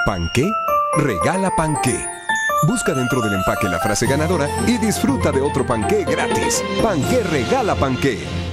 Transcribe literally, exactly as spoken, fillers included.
¿Panqué? Regala panqué. Busca dentro del empaque la frase ganadora y disfruta de otro panqué gratis. Panqué regala panqué.